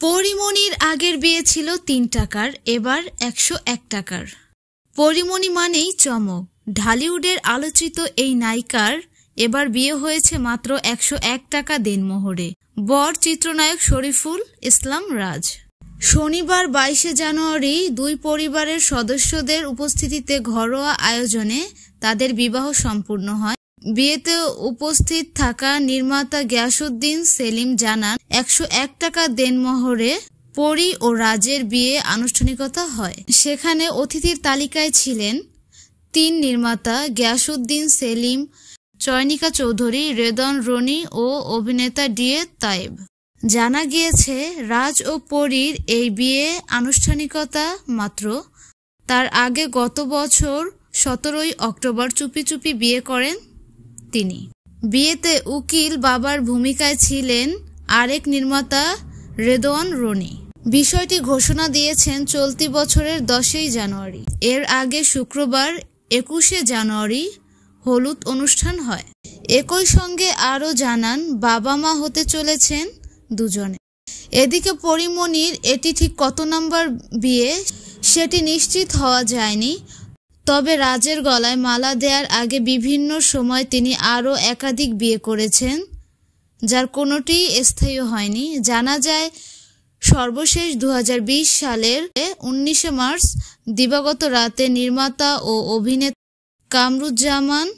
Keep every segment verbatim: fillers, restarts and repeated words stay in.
পরিমনির আগের বিয়ে ছিল তিন টাকার, এবার একশো এক টাকার। পরিমনি মানেই চমক। ঢালিউডের আলোচিত এই নায়িকার এবার বিয়ে হয়েছে মাত্র একশো এক টাকা দেনমোহরে। বর চিত্রনায়ক শরীফুল ইসলাম রাজ। শনিবার বাইশে জানুয়ারি দুই পরিবারের সদস্যদের উপস্থিতিতে ঘরোয়া আয়োজনে তাদের বিবাহ সম্পূর্ণ হয়। বিয়েতে উপস্থিত থাকা নির্মাতা গিয়াসউদ্দিন সেলিম জানান, একশো এক টাকা দেনমোহরে পরি ও রাজের বিয়ে আনুষ্ঠানিকতা হয়। সেখানে অতিথির তালিকায় ছিলেন তিন নির্মাতা গিয়াসউদ্দিন সেলিম, চয়নিকা চৌধুরী, রেদন রনি ও অভিনেতা ডিএ তায়েব। জানা গিয়েছে, রাজ ও পরির এই বিয়ে আনুষ্ঠানিকতা মাত্র। তার আগে গত বছর সতেরোই অক্টোবর চুপি চুপি বিয়ে করেন তিনি। বিয়েতে উকিল বাবার ভূমিকায় ছিলেন আরেক নির্মাতা রেদওয়ান রনি। বিষয়টি ঘোষণা দিয়েছেন চলতি বছরের দশই জানুয়ারি। এর আগে শুক্রবার একুশে জানুয়ারি হলুদ অনুষ্ঠান হয়। একই সঙ্গে আরও জানান, বাবা মা হতে চলেছেন দুজনে। এদিকে পরিমনির এটি ঠিক কত নম্বর বিয়ে সেটি নিশ্চিত হওয়া যায়নি। তবে রাজের গলায় মালা দেওয়ার আগে বিভিন্ন সময় তিনি আরও একাধিক বিয়ে করেছেন, যার কোনোটিই স্থায়ী হয়নি। জানা যায়, সর্বশেষ দু হাজার বিশ সালের উনিশে মার্চ দিবাগত রাতে নির্মাতা ও অভিনেতা কামরুজ্জামান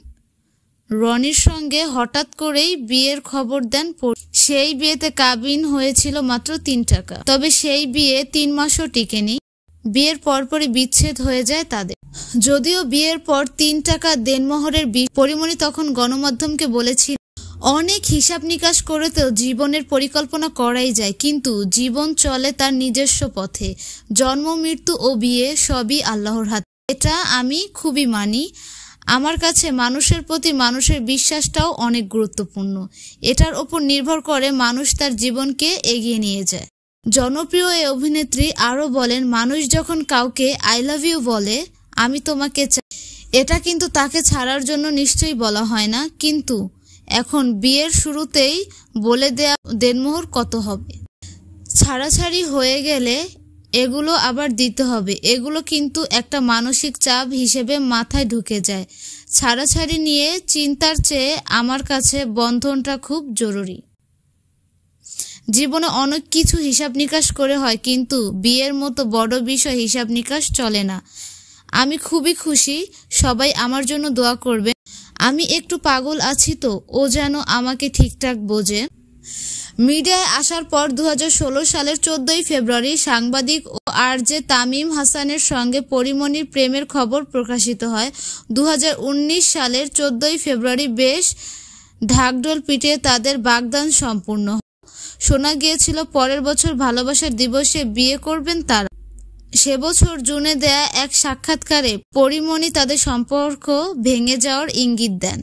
রনির সঙ্গে হঠাৎ করেই বিয়ের খবর দেন। সেই বিয়েতে কাবিন হয়েছিল মাত্র তিন টাকা। তবে সেই বিয়ে তিন মাসও টিকেনি। বিয়ের পরপরই বিচ্ছেদ হয়ে যায় তাদের। যদিও বিয়ের পর তিন টাকা দেনমোহরের পরিমনি তখন গণমাধ্যমকে বলেছিল, অনেক হিসাব নিকাশ করে তো জীবনের পরিকল্পনা করাই যায়, কিন্তু জীবন চলে তার নিজস্ব পথে। জন্ম, মৃত্যু ও বিয়ে সবই আল্লাহর হাতে। এটা আমি খুবই মানি। আমার কাছে মানুষের প্রতি মানুষের বিশ্বাসটাও অনেক গুরুত্বপূর্ণ। এটার ওপর নির্ভর করে মানুষ তার জীবনকে এগিয়ে নিয়ে যায়। জনপ্রিয় এই অভিনেত্রী আরও বলেন, মানুষ যখন কাউকে আই লাভ ইউ বলে, আমি তোমাকে চাই, এটা কিন্তু তাকে ছাড়ার জন্য নিশ্চয়ই বলা হয় না। কিন্তু এখন বিয়ের শুরুতেই বলে দেয়া দেনমোহর কত হবে। ছাড়াছাড়ি হয়ে গেলে এগুলো আবার দিতে হবে, এগুলো কিন্তু একটা মানসিক চাপ হিসেবে মাথায় ঢুকে যায়। ছাড়াছাড়ি নিয়ে চিন্তার চেয়ে আমার কাছে বন্ধনটা খুব জরুরি। জীবনে অনেক কিছু হিসাব নিকাশ করে হয়, কিন্তু বিয়ের মতো বড় বিষয় হিসাব নিকাশ চলে না। আমি খুবই খুশি, সবাই আমার জন্য দোয়া করবে। আমি একটু পাগল আছি তো, ও যেন আমাকে ঠিকঠাক বোঝে। মিডিয়ায় আসার পর দু হাজার ষোলো সালের চোদ্দই ফেব্রুয়ারি সাংবাদিক ও আরজে তামিম হাসানের সঙ্গে পরিমনির প্রেমের খবর প্রকাশিত হয়। দু হাজার উনিশ সালের চোদ্দই ফেব্রুয়ারি বেশ ঢাকঢোল পিটিয়ে তাদের বাগদান সম্পূর্ণ হয়। শোনা গিয়েছিল পরের বছর ভালোবাসার দিবসে বিয়ে করবেন তারা। সে বছর জুনে দেয়া এক সাক্ষাৎকারে পরিমনি তাদের সম্পর্ক ভেঙে যাওয়ার ইঙ্গিত দেন।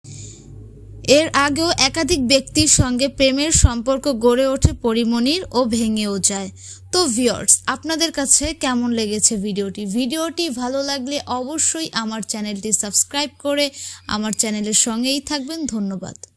এর আগেও একাধিক ব্যক্তির সঙ্গে প্রেমের সম্পর্ক গড়ে ওঠে পরিমনির ও ভেঙেও যায়। তো ভিউয়ার্স, আপনাদের কাছে কেমন লেগেছে ভিডিওটি? ভিডিওটি ভালো লাগলে অবশ্যই আমার চ্যানেলটি সাবস্ক্রাইব করে আমার চ্যানেলের সঙ্গেই থাকবেন। ধন্যবাদ।